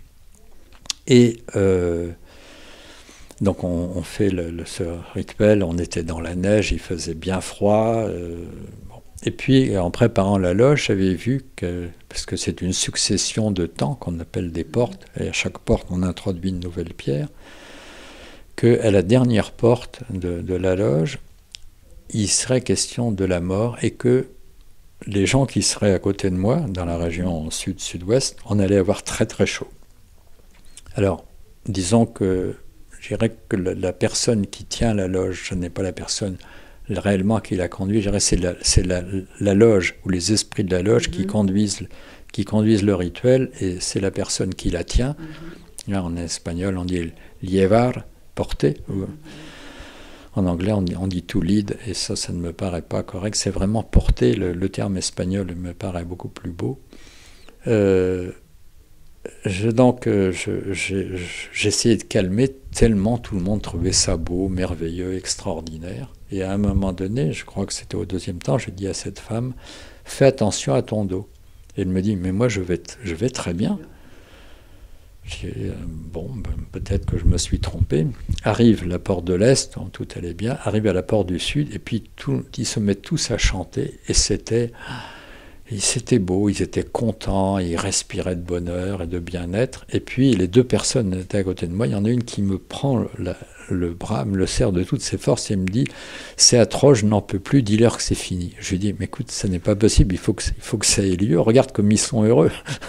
Et euh, donc on, on fait le, le, ce rituel, on était dans la neige, il faisait bien froid. Euh, bon. Et puis en préparant la loge, j'avais vu que, parce que c'est une succession de temps qu'on appelle des portes, et à chaque porte on introduit une nouvelle pierre, qu'à la dernière porte de, de la loge, il serait question de la mort, et que les gens qui seraient à côté de moi, dans la région sud-sud-ouest, on allait avoir très très chaud. Alors, disons que je dirais que la, la personne qui tient la loge, ce n'est pas la personne réellement qui la conduit, je dirais c'est la, c'est la, la loge, ou les esprits de la loge mm-hmm. qui, conduisent, qui conduisent le rituel, et c'est la personne qui la tient. Mm-hmm. Là, en espagnol, on dit llevar, porter. Mm-hmm. En anglais, on dit, on dit to lead, et ça, ça ne me paraît pas correct. C'est vraiment porter, le, le terme espagnol me paraît beaucoup plus beau. Euh, Je, donc, euh, je, j'ai, j'essayais de calmer tellement tout le monde trouvait ça beau, merveilleux, extraordinaire. Et à un moment donné, je crois que c'était au deuxième temps, je dis à cette femme, fais attention à ton dos. Et elle me dit, mais moi je vais, t- je vais très bien. Je dis, euh, bon, ben, peut-être que je me suis trompé. Arrive la porte de l'Est, tout allait bien, arrive à la porte du Sud, et puis tout, ils se mettent tous à chanter, et c'était... C'était beau, ils étaient contents, ils respiraient de bonheur et de bien-être. Et puis les deux personnes étaient à côté de moi. Il y en a une qui me prend la, le bras, me le serre de toutes ses forces et me dit « C'est atroce, je n'en peux plus, dis-leur que c'est fini. » Je lui dis « Mais écoute, ça n'est pas possible, il faut que, il faut que ça ait lieu. Regarde comme ils sont heureux. »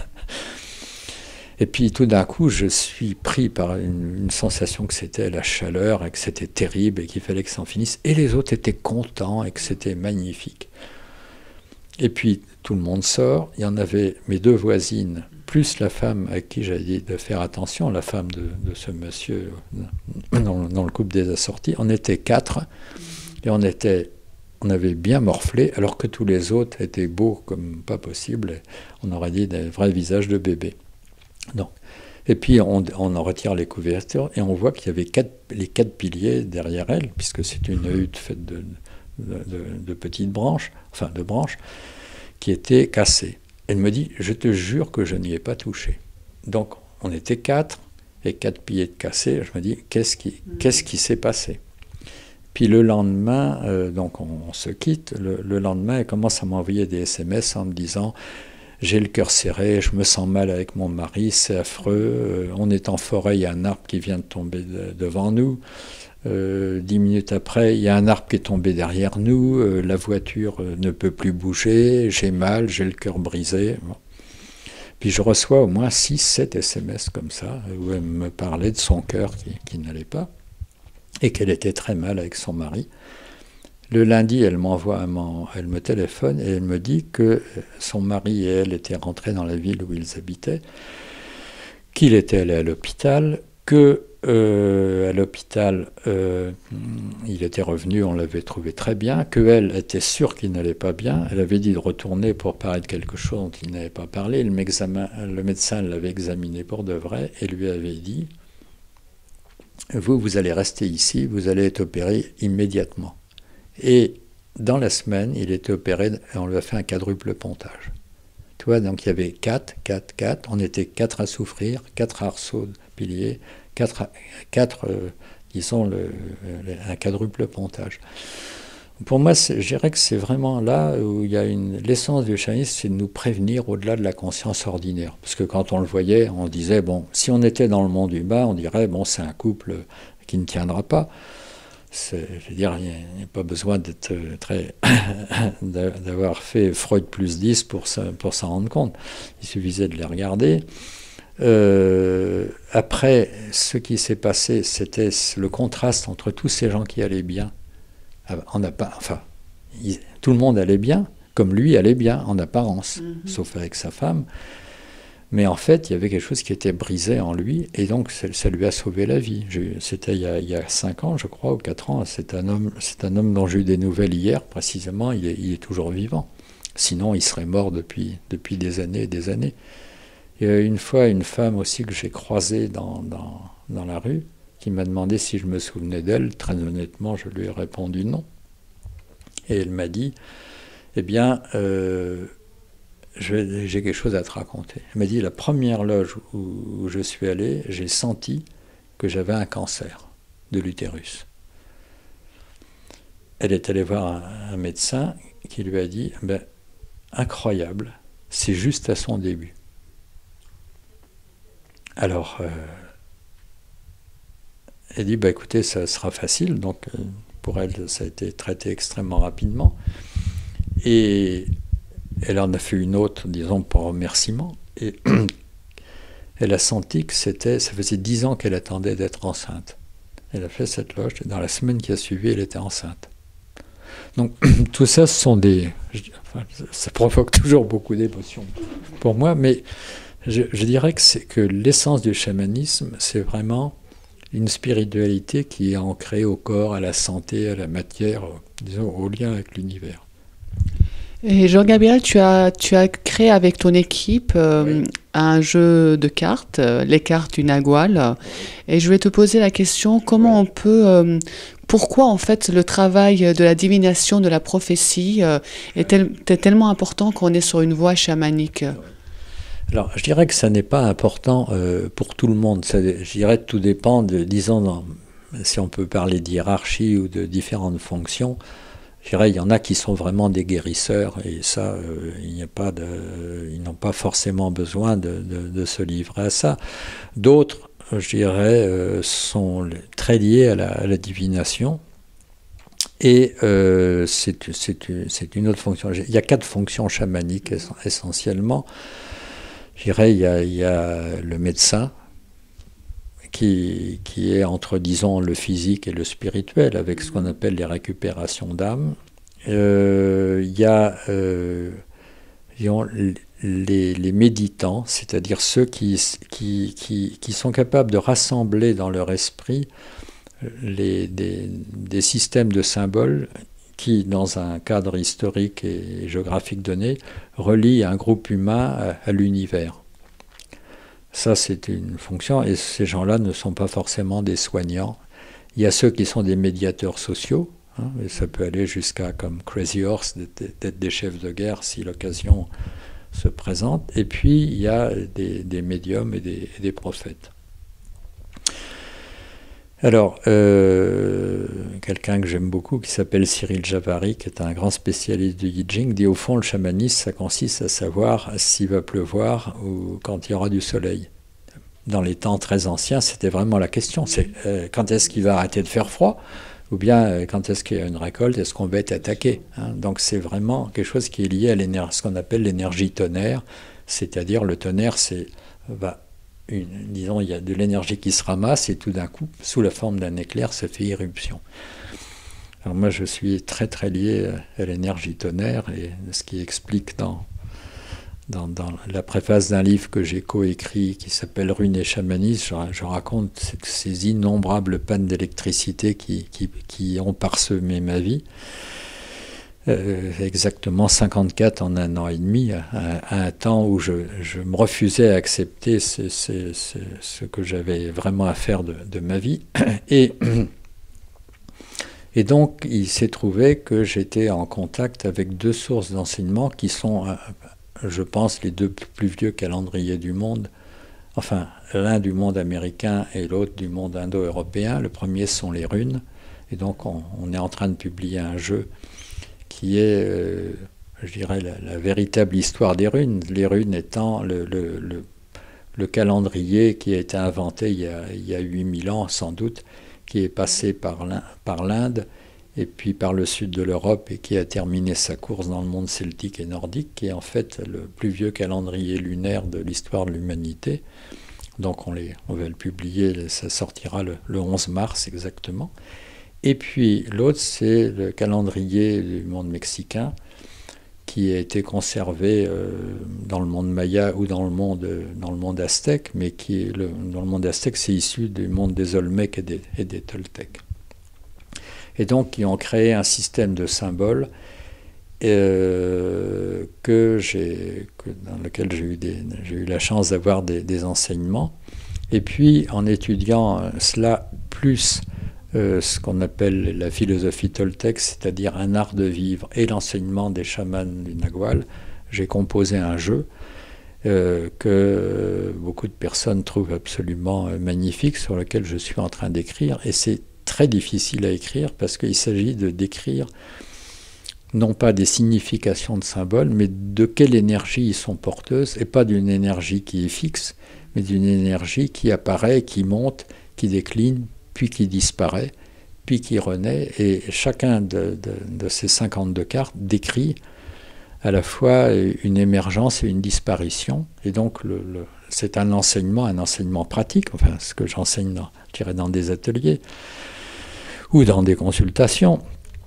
Et puis tout d'un coup, je suis pris par une, une sensation que c'était la chaleur et que c'était terrible et qu'il fallait que ça en finisse. Et les autres étaient contents et que c'était magnifique. Et puis, tout le monde sort. Il y en avait mes deux voisines, plus la femme à qui j'avais dit de faire attention, la femme de, de ce monsieur dans, dans le couple des assortis. On était quatre et on, était, on avait bien morflé, alors que tous les autres étaient beaux comme pas possible. On aurait dit des vrais visages de bébés. Donc, et puis, on, on en retire les couvertures et on voit qu'il y avait quatre, les quatre piliers derrière elle, puisque c'est une hutte faite de... De, de, de petites branches, enfin de branches, qui étaient cassées. Elle me dit, je te jure que je n'y ai pas touché. Donc, on était quatre, et quatre piliers cassés. Je me dis, qu'est-ce qui, qu'est-ce qui s'est passé? Puis le lendemain, euh, donc on, on se quitte, le, le lendemain, elle commence à m'envoyer des S M S en me disant, j'ai le cœur serré, je me sens mal avec mon mari, c'est affreux, euh, on est en forêt, il y a un arbre qui vient de tomber de, devant nous. Euh, dix minutes après, il y a un arbre qui est tombé derrière nous, euh, la voiture euh, ne peut plus bouger, j'ai mal, j'ai le cœur brisé. Bon. Puis je reçois au moins six sept S M S comme ça, où elle me parlait de son cœur qui, qui n'allait pas, et qu'elle était très mal avec son mari. Le lundi, elle m'envoie, elle me téléphone et elle me dit que son mari et elle étaient rentrés dans la ville où ils habitaient, qu'il était allé à l'hôpital, que euh, à l'hôpital, euh, il était revenu, on l'avait trouvé très bien, qu'elle était sûre qu'il n'allait pas bien. Elle avait dit de retourner pour parler de quelque chose dont il n'avait pas parlé. Le, le médecin l'avait examiné pour de vrai et lui avait dit « Vous, vous allez rester ici, vous allez être opéré immédiatement. » Et dans la semaine, il était opéré et on lui a fait un quadruple pontage. Tu vois, donc il y avait quatre, quatre, quatre, on était quatre à souffrir, quatre arceaux de piliers, quatre, quatre euh, disons, le, le, un quadruple pontage. Pour moi, je dirais que c'est vraiment là où il y a une... L'essence du chamanisme, c'est de nous prévenir au-delà de la conscience ordinaire. Parce que quand on le voyait, on disait, bon, si on était dans le monde humain, on dirait, bon, c'est un couple qui ne tiendra pas. Je veux dire, il n'y a pas besoin d'être très d'avoir fait Freud plus dix pour s'en pour s'en rendre compte. Il suffisait de les regarder. Euh, après, ce qui s'est passé, c'était le contraste entre tous ces gens qui allaient bien. On n'a pas, enfin, il, tout le monde allait bien, comme lui allait bien en apparence, mm-hmm. sauf avec sa femme. Mais en fait, il y avait quelque chose qui était brisé en lui, et donc ça, ça lui a sauvé la vie. C'était il, il y a cinq ans, je crois, ou quatre ans. C'est un homme, c'est un homme dont j'ai eu des nouvelles hier, précisément. Il est, il est toujours vivant. Sinon, il serait mort depuis, depuis des années et des années. Il y a une fois une femme aussi que j'ai croisée dans, dans, dans la rue, qui m'a demandé si je me souvenais d'elle. Très honnêtement, je lui ai répondu non. Et elle m'a dit, eh bien... Euh, j'ai quelque chose à te raconter. Elle m'a dit, la première loge où, où je suis allé, j'ai senti que j'avais un cancer de l'utérus. Elle est allée voir un, un médecin qui lui a dit, ben, incroyable, c'est juste à son début. Alors, euh, elle dit, ben, écoutez, ça sera facile. Donc, euh, pour elle, ça a été traité extrêmement rapidement. Et... elle en a fait une autre, disons, par remerciement. Et elle a senti que c'était, ça faisait dix ans qu'elle attendait d'être enceinte. Elle a fait cette loge, et dans la semaine qui a suivi, elle était enceinte. Donc, tout ça, ce sont des... Enfin, ça provoque toujours beaucoup d'émotions pour moi, mais je, je dirais que, c'est, que l'essence du chamanisme, c'est vraiment une spiritualité qui est ancrée au corps, à la santé, à la matière, disons, au lien avec l'univers. Et Jean-Gabriel, tu as, tu as créé avec ton équipe euh, oui. un jeu de cartes, euh, les cartes du Nagual. Et je vais te poser la question, comment on peut... Euh, pourquoi en fait le travail de la divination, de la prophétie euh, est, tel, est tellement important qu'on est sur une voie chamanique? Alors, je dirais que ça n'est pas important euh, pour tout le monde. Ça, je dirais que tout dépend de, disons, dans, si on peut parler de hiérarchie ou de différentes fonctions. Je dirais, il y en a qui sont vraiment des guérisseurs, et ça, euh, il n'y a pas de, ils n'ont pas forcément besoin de, de, de se livrer à ça. D'autres, je dirais, euh, sont très liés à la, à la divination, et euh, c'est, c'est, c'est une autre fonction. Il y a quatre fonctions chamaniques essentiellement. Je dirais, il y a, il y a le médecin, Qui, qui est entre, disons, le physique et le spirituel, avec ce qu'on appelle les récupérations d'âme. Euh, il y a euh, disons, les, les méditants, c'est-à-dire ceux qui, qui, qui, qui sont capables de rassembler dans leur esprit les, des, des systèmes de symboles qui, dans un cadre historique et géographique donné, relient un groupe humain à, à l'univers. Ça, c'est une fonction, et ces gens-là ne sont pas forcément des soignants. Il y a ceux qui sont des médiateurs sociaux, hein, et ça peut aller jusqu'à, comme Crazy Horse, d'être des chefs de guerre si l'occasion se présente. Et puis, il y a des, des médiums et des, et des prophètes. Alors, euh, quelqu'un que j'aime beaucoup, qui s'appelle Cyril Javary, qui est un grand spécialiste du I Ching, dit au fond, le chamanisme, ça consiste à savoir s'il va pleuvoir ou quand il y aura du soleil. Dans les temps très anciens, c'était vraiment la question. C'est euh, quand est-ce qu'il va arrêter de faire froid, ou bien euh, quand est-ce qu'il y a une récolte, est-ce qu'on va être attaqué, hein. Donc c'est vraiment quelque chose qui est lié à l'énergie, ce qu'on appelle l'énergie tonnerre, C'est-à-dire le tonnerre, c'est, bah, une, disons, il y a de l'énergie qui se ramasse et tout d'un coup, sous la forme d'un éclair, ça fait irruption. Alors moi, je suis très très lié à l'énergie tonnerre, et ce qui explique dans, dans, dans la préface d'un livre que j'ai coécrit qui s'appelle Runes et chamanisme, je, je raconte ces innombrables pannes d'électricité qui, qui, qui ont parsemé ma vie. Euh, exactement cinquante-quatre en un an et demi, à, à un temps où je, je me refusais à accepter ce, ce, ce, ce que j'avais vraiment à faire de, de ma vie. Et, et donc, il s'est trouvé que j'étais en contact avec deux sources d'enseignement qui sont, je pense, les deux plus vieux calendriers du monde. Enfin, l'un du monde américain et l'autre du monde indo-européen. Le premier sont les runes. Et donc, on, on est en train de publier un jeu qui est, euh, je dirais, la, la véritable histoire des runes. Les runes étant le, le, le, le calendrier qui a été inventé il y a, il y a huit mille ans, sans doute, qui est passé par l'Inde et puis par le sud de l'Europe et qui a terminé sa course dans le monde celtique et nordique, qui est en fait le plus vieux calendrier lunaire de l'histoire de l'humanité. Donc on, les, on va le publier, ça sortira le, le onze mars exactement. Et puis l'autre, c'est le calendrier du monde mexicain qui a été conservé euh, dans le monde maya ou dans le monde, dans le monde aztèque, mais qui est le, dans le monde aztèque, c'est issu du monde des Olmèques et des, et des Toltèques. Et donc, ils ont créé un système de symboles euh, que j'ai, que, dans lequel j'ai eu, des, j'ai eu la chance d'avoir des, des enseignements. Et puis, en étudiant cela plus Euh, ce qu'on appelle la philosophie toltèque, c'est-à-dire un art de vivre et l'enseignement des chamans du Nagual, j'ai composé un jeu euh, que beaucoup de personnes trouvent absolument magnifique, sur lequel je suis en train d'écrire. Et c'est très difficile à écrire parce qu'il s'agit de décrire non pas des significations de symboles, mais de quelle énergie ils sont porteuses, et pas d'une énergie qui est fixe, mais d'une énergie qui apparaît, qui monte, qui décline, puis qui disparaît, puis qui renaît, et chacun de, de, de ces cinquante-deux cartes décrit à la fois une émergence et une disparition, et donc le, le, c'est un enseignement, un enseignement pratique, enfin ce que j'enseigne dans, je dirais dans des ateliers, ou dans des consultations,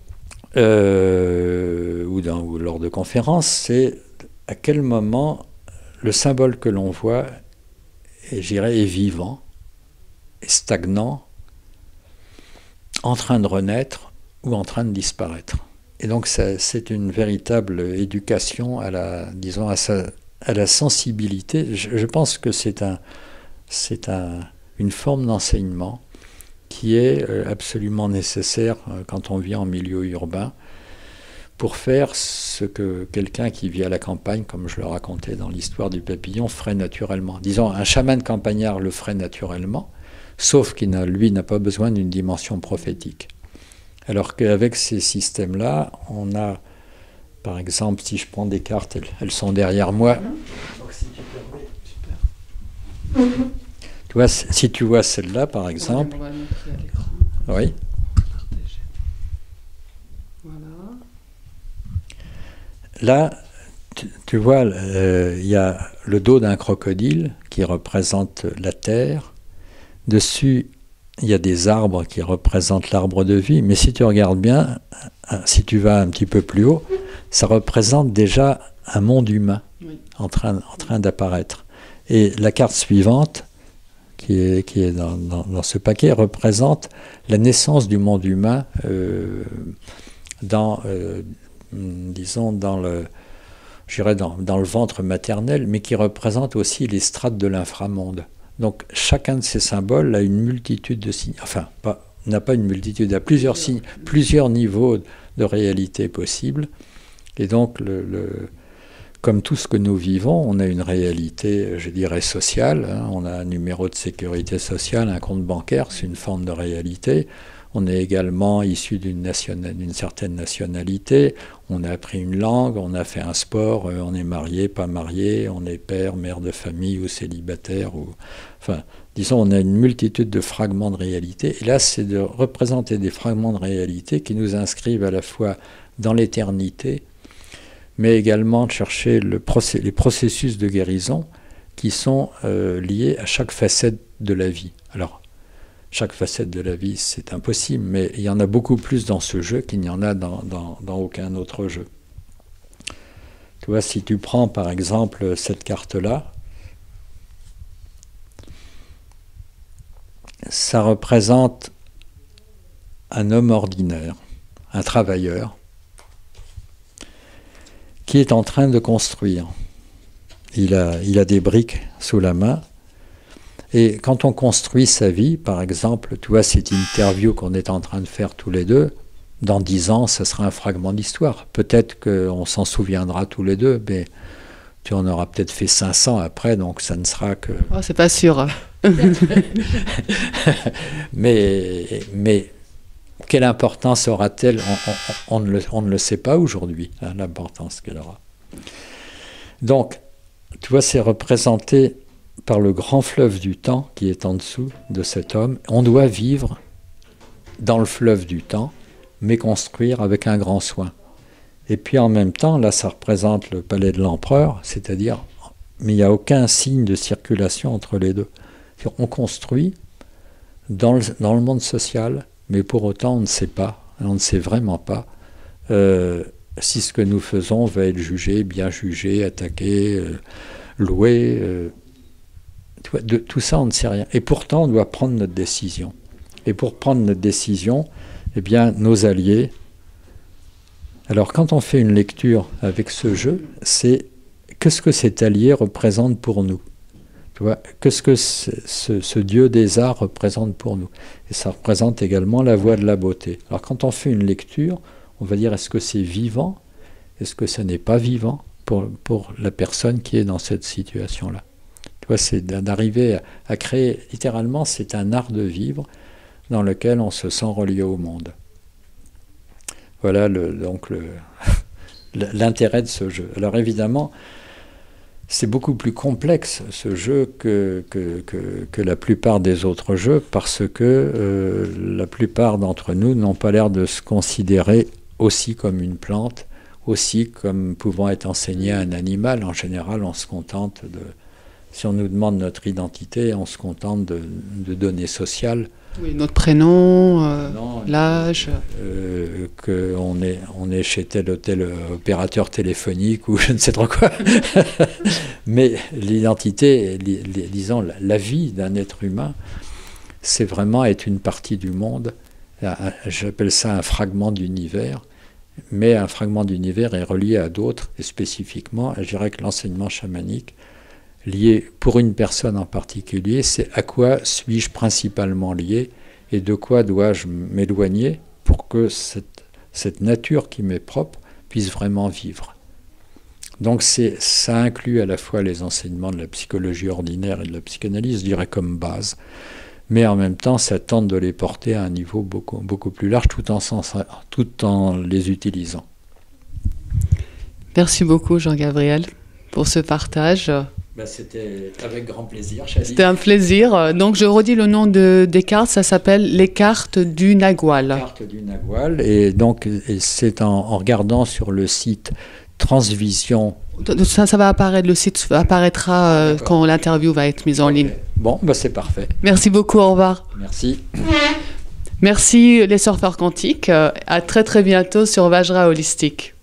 euh, ou, dans, ou lors de conférences, c'est à quel moment le symbole que l'on voit, et, je dirais, est vivant, est stagnant, en train de renaître ou en train de disparaître. Et donc ça, c'est une véritable éducation à la, disons, à, sa, à la sensibilité. Je, je pense que c'est, un, c'est un, une forme d'enseignement qui est absolument nécessaire quand on vit en milieu urbain pour faire ce que quelqu'un qui vit à la campagne, comme je le racontais dans l'histoire du papillon, ferait naturellement. Disons, un chaman campagnard le ferait naturellement, sauf qu'il n'a, lui n'a pas besoin d'une dimension prophétique. Alors qu'avec ces systèmes-là, on a, par exemple, si je prends des cartes, elles, elles sont derrière moi. Donc, si tu permets, super. Tu vois, si tu vois celle-là, par exemple. Oui. Voilà. Là, tu, tu vois, il euh, y a le dos d'un crocodile qui représente la terre. Dessus, il y a des arbres qui représentent l'arbre de vie, mais si tu regardes bien, si tu vas un petit peu plus haut, ça représente déjà un monde humain oui. en train, en train d'apparaître. Et la carte suivante, qui est, qui est dans, dans, dans ce paquet, représente la naissance du monde humain euh, dans, euh, disons, dans le, je dirais dans, dans le ventre maternel, mais qui représente aussi les strates de l'inframonde. Donc chacun de ces symboles a une multitude de signes, enfin, pas, n'a pas une multitude, a plusieurs signes, plusieurs niveaux de réalité possibles. Et donc, le, le, comme tout ce que nous vivons, on a une réalité, je dirais, sociale. Hein, on a un numéro de sécurité sociale, un compte bancaire, c'est une forme de réalité. On est également issu d'une, nationale, d'une certaine nationalité, on a appris une langue, on a fait un sport, on est marié, pas marié, on est père, mère de famille ou célibataire. Ou, enfin, disons, on a une multitude de fragments de réalité. Et là, c'est de représenter des fragments de réalité qui nous inscrivent à la fois dans l'éternité, mais également de chercher le procé- les processus de guérison qui sont euh, liés à chaque facette de la vie. Alors, chaque facette de la vie, c'est impossible, mais il y en a beaucoup plus dans ce jeu qu'il n'y en a dans, dans, dans aucun autre jeu. Tu vois, si tu prends par exemple cette carte-là, ça représente un homme ordinaire, un travailleur, qui est en train de construire. Il a, il a des briques sous la main. Et quand on construit sa vie, par exemple, tu vois, cette interview qu'on est en train de faire tous les deux, dans dix ans, ça sera un fragment d'histoire. Peut-être qu'on s'en souviendra tous les deux, mais tu en auras peut-être fait cinq cents après, donc ça ne sera que... Oh, c'est pas sûr. mais, mais quelle importance aura-t-elle? on, on, on, ne le, on ne le sait pas aujourd'hui, hein, l'importance qu'elle aura. Donc, tu vois, c'est représenté par le grand fleuve du temps qui est en dessous de cet homme. On doit vivre dans le fleuve du temps, mais construire avec un grand soin. Et puis en même temps, là, ça représente le palais de l'empereur, c'est-à-dire, mais il n'y a aucun signe de circulation entre les deux. On construit dans le, dans le monde social, mais pour autant, on ne sait pas, on ne sait vraiment pas euh, si ce que nous faisons va être jugé, bien jugé, attaqué, euh, loué. Euh, De tout ça, on ne sait rien. Et pourtant, on doit prendre notre décision. Et pour prendre notre décision, eh bien, nos alliés... Alors, quand on fait une lecture avec ce jeu, c'est qu'est-ce que cet allié représente pour nous? Tu vois, qu'est-ce que ce, ce, ce dieu des arts représente pour nous? Et ça représente également la voie de la beauté. Alors, quand on fait une lecture, on va dire, est-ce que c'est vivant? Est-ce que ça n'est pas vivant pour, pour la personne qui est dans cette situation-là? C'est d'arriver à, à créer, littéralement, c'est un art de vivre dans lequel on se sent relié au monde. Voilà le, donc le, l'intérêt de ce jeu. Alors évidemment, c'est beaucoup plus complexe ce jeu que, que, que, que la plupart des autres jeux parce que euh, la plupart d'entre nous n'ont pas l'air de se considérer aussi comme une plante, aussi comme pouvant être enseigné à un animal. En général, on se contente de... Si on nous demande notre identité, on se contente de, de données sociales. Oui, notre prénom, euh, l'âge. Euh, qu'on est, on est chez tel ou tel opérateur téléphonique ou je ne sais trop quoi. Mais l'identité, li, li, disons, la, la vie d'un être humain, c'est vraiment être une partie du monde. J'appelle ça un fragment d'univers. Mais un fragment d'univers est relié à d'autres. Et spécifiquement, je dirais que l'enseignement chamanique, lié pour une personne en particulier, c'est à quoi suis-je principalement lié et de quoi dois-je m'éloigner pour que cette, cette nature qui m'est propre puisse vraiment vivre. Donc c'est, ça inclut à la fois les enseignements de la psychologie ordinaire et de la psychanalyse, je dirais comme base, mais en même temps ça tente de les porter à un niveau beaucoup, beaucoup plus large tout en, tout en les utilisant. Merci beaucoup Jean-Gabriel pour ce partage. Ben, c'était avec grand plaisir, Chali. C'était un plaisir. Donc, je redis le nom de, des cartes. Ça s'appelle les cartes du Nagual. Les cartes du Nagual. Et donc, et c'est en, en regardant sur le site Transvision. Ça, ça va apparaître. Le site apparaîtra euh, quand l'interview va être mise en ligne. Bon, ben, c'est parfait. Merci beaucoup. Au revoir. Merci. Merci les surfeurs quantiques. À très, très bientôt sur Vajra Holistique.